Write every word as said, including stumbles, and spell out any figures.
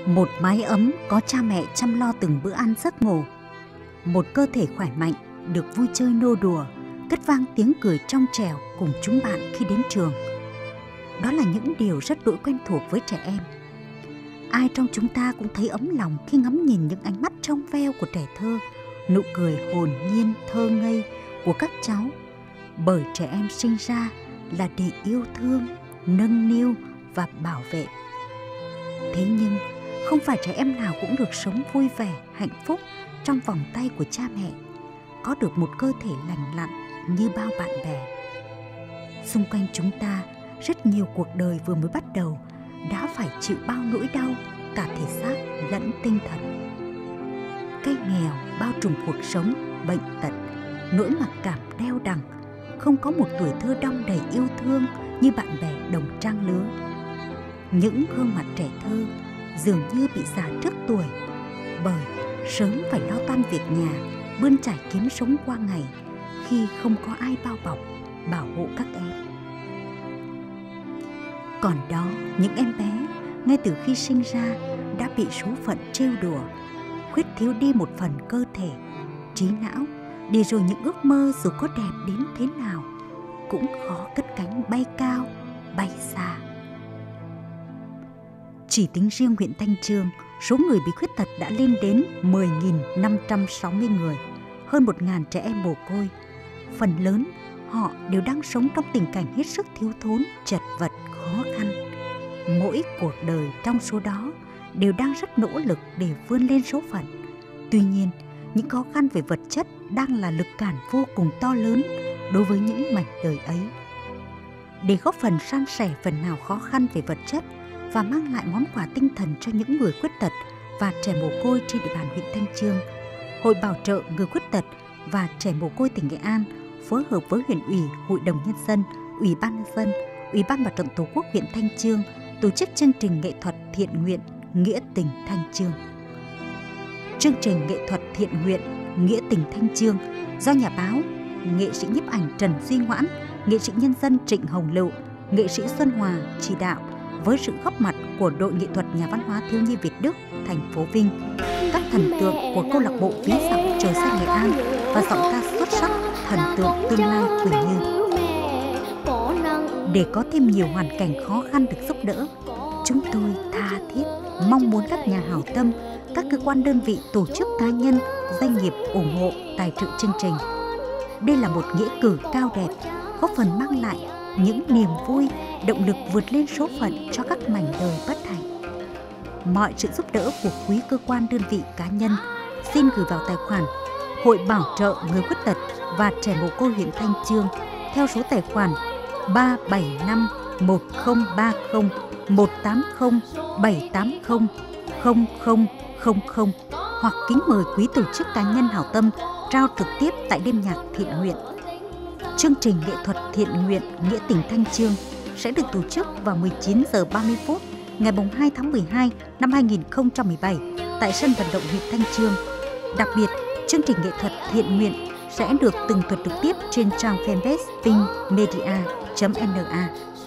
Một mái ấm có cha mẹ chăm lo từng bữa ăn giấc ngủ. Một cơ thể khỏe mạnh được vui chơi nô đùa, cất vang tiếng cười trong trẻo cùng chúng bạn khi đến trường. Đó là những điều rất đỗi quen thuộc với trẻ em. Ai trong chúng ta cũng thấy ấm lòng khi ngắm nhìn những ánh mắt trong veo của trẻ thơ, nụ cười hồn nhiên thơ ngây của các cháu. Bởi trẻ em sinh ra là để yêu thương, nâng niu và bảo vệ. Thế nhưng không phải trẻ em nào cũng được sống vui vẻ, hạnh phúc trong vòng tay của cha mẹ, có được một cơ thể lành lặn như bao bạn bè. Xung quanh chúng ta, rất nhiều cuộc đời vừa mới bắt đầu đã phải chịu bao nỗi đau, cả thể xác lẫn tinh thần. Cái nghèo bao trùm cuộc sống, bệnh tật, nỗi mặc cảm đeo đẳng, không có một tuổi thơ đong đầy yêu thương như bạn bè đồng trang lứa. Những gương mặt trẻ thơ dường như bị già trước tuổi, bởi sớm phải lo toan việc nhà, bươn trải kiếm sống qua ngày khi không có ai bao bọc, bảo hộ các em. Còn đó, những em bé ngay từ khi sinh ra đã bị số phận trêu đùa, khuyết thiếu đi một phần cơ thể, trí não, để rồi những ước mơ dù có đẹp đến thế nào cũng khó cất cánh bay cao, bay xa. Chỉ tính riêng huyện Thanh Chương, số người bị khuyết tật đã lên đến mười nghìn năm trăm sáu mươi người, hơn một nghìn trẻ em mồ côi. Phần lớn họ đều đang sống trong tình cảnh hết sức thiếu thốn, chật vật, khó khăn. Mỗi cuộc đời trong số đó đều đang rất nỗ lực để vươn lên số phận. Tuy nhiên, những khó khăn về vật chất đang là lực cản vô cùng to lớn đối với những mảnh đời ấy. Để góp phần san sẻ phần nào khó khăn về vật chất và mang lại món quà tinh thần cho những người khuyết tật và trẻ mồ côi trên địa bàn huyện Thanh Chương, Hội Bảo trợ Người Khuyết tật và Trẻ Mồ côi tỉnh Nghệ An phối hợp với huyện ủy, Hội đồng Nhân dân, Ủy ban Nhân dân, Ủy ban Mặt trận Tổ quốc huyện Thanh Chương tổ chức chương trình nghệ thuật thiện nguyện Nghĩa tình Thanh Chương. Chương trình nghệ thuật thiện nguyện Nghĩa tình Thanh Chương do nhà báo, nghệ sĩ nhiếp ảnh Trần Duy Ngoãn, nghệ sĩ nhân dân Trịnh Hồng Lựu, nghệ sĩ Xuân Hòa chỉ đạo, với sự góp mặt của đội nghệ thuật Nhà văn hóa thiếu nhi Việt Đức, thành phố Vinh, các thần tượng của câu lạc bộ ví dặm Trời xanh Nghệ An và giọng ca xuất sắc Thần tượng tương lai Quỳnh Như. Để có thêm nhiều hoàn cảnh khó khăn được giúp đỡ, chúng tôi tha thiết mong muốn các nhà hảo tâm, các cơ quan đơn vị, tổ chức cá nhân, doanh nghiệp ủng hộ tài trợ chương trình. Đây là một nghĩa cử cao đẹp, góp phần mang lại những niềm vui, động lực vượt lên số phận cho các mảnh đời bất hạnh. Mọi sự giúp đỡ của quý cơ quan đơn vị cá nhân xin gửi vào tài khoản Hội Bảo trợ Người Khuyết tật và Trẻ Mồ côi huyện Thanh Chương theo số tài khoản ba bảy năm một không ba không một tám không bảy tám không không không không không hoặc kính mời quý tổ chức cá nhân hảo tâm trao trực tiếp tại đêm nhạc thiện nguyện. Chương trình nghệ thuật thiện nguyện Nghĩa tình Thanh Chương sẽ được tổ chức vào mười chín giờ ba mươi phút ngày hai tháng mười hai năm hai nghìn không trăm mười bảy tại sân vận động huyện Thanh Chương. Đặc biệt, chương trình nghệ thuật thiện nguyện sẽ được tường thuật trực tiếp trên trang fanpage vinh media chấm en a.